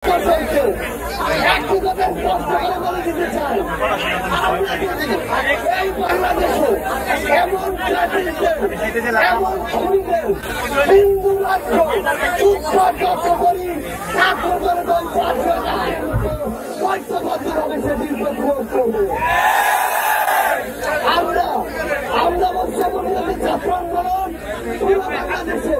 প্রশাসনকে একটি কথা স্পষ্ট করে বলে দিতে চাই, এই বাংলাদেশে এমন এমন খুনিদের হিন্দু রাষ্ট্র যুদ্ধ করি আক্রমণ পয়সাবদ্ধভাবে সেটির প্রতিরোধ করবে। আমরা বর্ষাবলী ছাত্র আন্দোলন পুরো বাংলাদেশে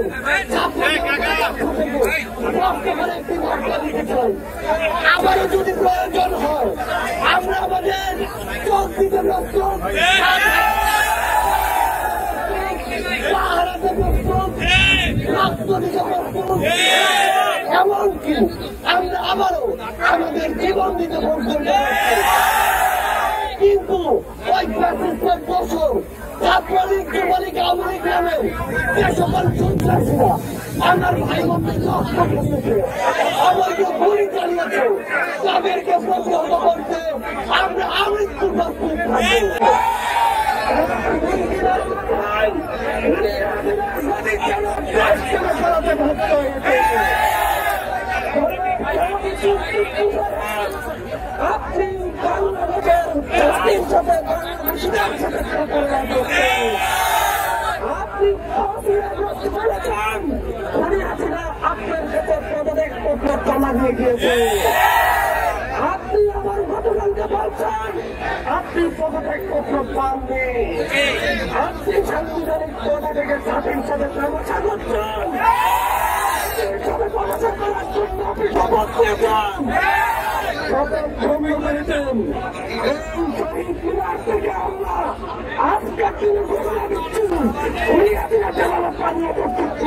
একটি বার্তা দিতে চাই। আবারও যদি প্রয়োজন হয় আমরা আমাদের চোখ দিতে প্রস্তুত, পাহারাতে প্রস্তুত, রক্ত দিতে প্রস্তুত, এমনকি আমরা আবারও আমাদের জীবন দিতে প্রস্তুত। কিন্তু ওই ফ্যাসিস্টের দোষর ছাত্রলীগ যুবলীগ আওয়ামী লীগ নামে যে সকল সন্ত্রাসীরা আমার ভাই বোনদের নষ্ট করেছে, অবৈধ গুলি চালিয়েছে, তাদেরকে প্রতিহত করতে আমরা আমৃত্যু প্রস্তুত থাকবো। আপনি আমার ঘটনাকে বলছেন আপনি পদত্যাগ পত্র পাননি, আপনি সাংবিধানিক পদে থেকে জাতির সাথে সমস্যা করছেন, সমস্যা করার জন্য আপনি শপথ করেছেন, শপথ ভঙ্গ করেছেন। এই শহীদ মিনার থেকে আমরা আজকের দিনে ঘোষণা দিচ্ছি পালিয়ে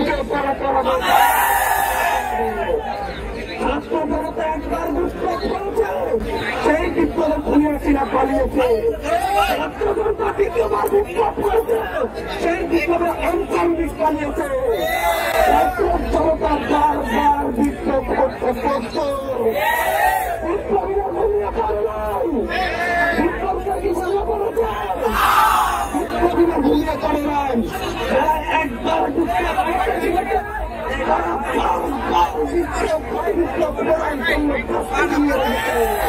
ছাত্র জনতা একবার বিপ্লব করেছে, সেই বিপ্লবে খুনিয়াছিরা পালিয়েছে। ছাত্র জনতা দ্বিতীয়বার বিপ্লব করেছে, সেই বিপ্লবে আনসারবিক পালিয়েছে। ছাত্র জনতা বারবার বিপ্লব করতে প্রস্তুত। বিপ্লবীরা ঘুমিয়ে পড়ে নাই, বিপ্লবীরা কি ঘুমিয়ে পড়েছে? বিপ্লবীরা ঘুমিয়ে পড়ে নাই, যারা একবার বিপ্লব করেছিল তারা বারবার বিপ্লব করার জন্য প্রস্তুতি নিয়ে রয়েছে।